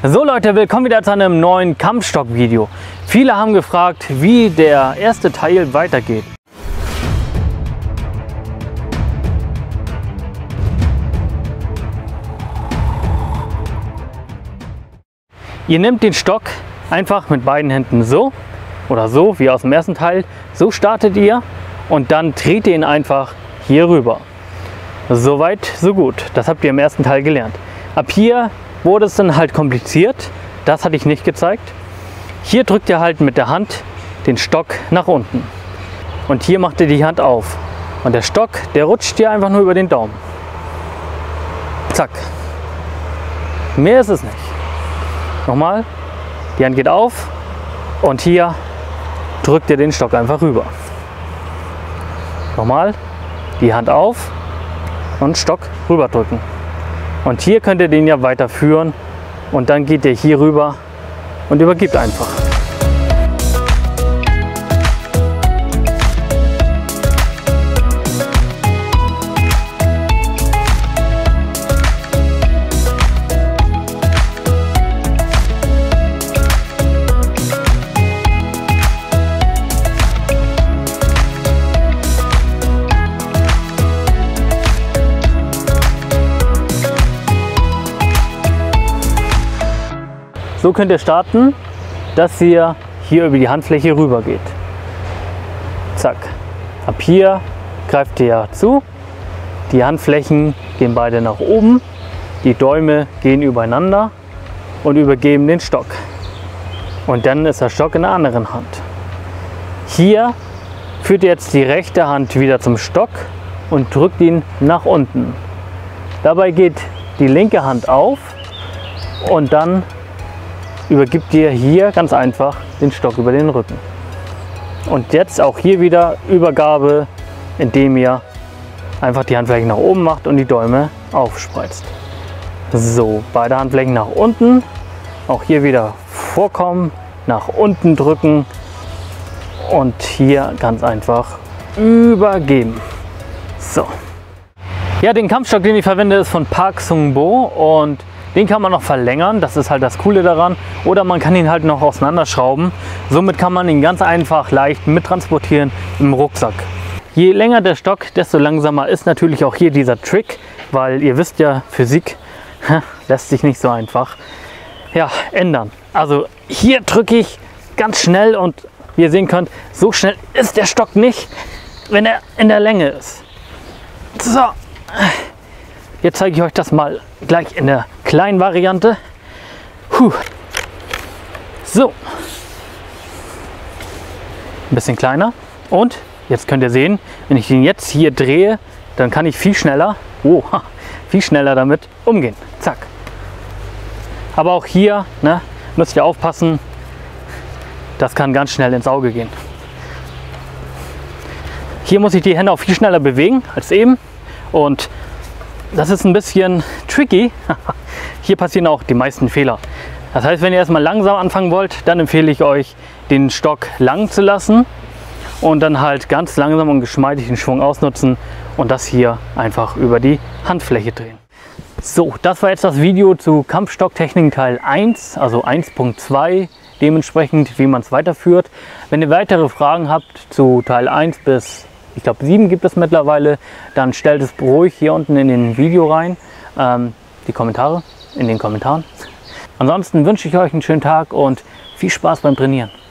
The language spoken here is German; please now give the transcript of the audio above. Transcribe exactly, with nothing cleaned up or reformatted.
So Leute, willkommen wieder zu einem neuen Kampfstock-Video. Viele haben gefragt, wie der erste Teil weitergeht. Ihr nehmt den Stock einfach mit beiden Händen so oder so, wie aus dem ersten Teil. So startet ihr und dann dreht ihr ihn einfach hier rüber. Soweit, so gut. Das habt ihr im ersten Teil gelernt. Ab hier wurde es dann halt kompliziert. Das hatte ich nicht gezeigt. Hier drückt ihr halt mit der Hand den Stock nach unten. Und hier macht ihr die Hand auf. Und der Stock, der rutscht hier einfach nur über den Daumen. Zack. Mehr ist es nicht. Nochmal. Die Hand geht auf. Und hier drückt ihr den Stock einfach rüber. Nochmal. Die Hand auf. Und Stock rüber drücken. Und hier könnt ihr den ja weiterführen und dann geht ihr hier rüber und übergibt einfach. So könnt ihr starten, dass ihr hier über die Handfläche rüber geht. Zack. Ab hier greift ihr zu. Die Handflächen gehen beide nach oben. Die Däume gehen übereinander und übergeben den Stock. Und dann ist der Stock in der anderen Hand. Hier führt ihr jetzt die rechte Hand wieder zum Stock und drückt ihn nach unten. Dabei geht die linke Hand auf und dann übergibt ihr hier ganz einfach den Stock über den Rücken. Und jetzt auch hier wieder Übergabe, indem ihr einfach die Handflächen nach oben macht und die Däume aufspreizt. So, beide Handflächen nach unten, auch hier wieder vorkommen, nach unten drücken und hier ganz einfach übergeben. So. Ja, den Kampfstock, den ich verwende, ist von Park Sung Bo und den kann man noch verlängern, das ist halt das Coole daran. Oder man kann ihn halt noch auseinanderschrauben. Somit kann man ihn ganz einfach leicht mittransportieren im Rucksack. Je länger der Stock, desto langsamer ist natürlich auch hier dieser Trick, weil ihr wisst ja, Physik lässt sich nicht so einfach ja, ändern. Also hier drücke ich ganz schnell und wie ihr sehen könnt, so schnell ist der Stock nicht, wenn er in der Länge ist. So. Jetzt zeige ich euch das mal gleich in der kleinen Variante. Puh. So. Ein bisschen kleiner. Und jetzt könnt ihr sehen, wenn ich den jetzt hier drehe, dann kann ich viel schneller, oh, viel schneller damit umgehen. Zack. Aber auch hier ne, müsst ihr aufpassen, das kann ganz schnell ins Auge gehen. Hier muss ich die Hände auch viel schneller bewegen als eben. Und das ist ein bisschen tricky. Hier passieren auch die meisten Fehler. Das heißt, wenn ihr erstmal langsam anfangen wollt, dann empfehle ich euch, den Stock lang zu lassen und dann halt ganz langsam und geschmeidig den Schwung ausnutzen und das hier einfach über die Handfläche drehen. So, das war jetzt das Video zu Kampfstocktechniken Teil eins, also eins Punkt zwei, dementsprechend wie man es weiterführt. Wenn ihr weitere Fragen habt zu Teil eins bis ich glaube sieben gibt es mittlerweile, dann stellt es ruhig hier unten in den Video rein, ähm, die Kommentare, in den Kommentaren. Ansonsten wünsche ich euch einen schönen Tag und viel Spaß beim Trainieren.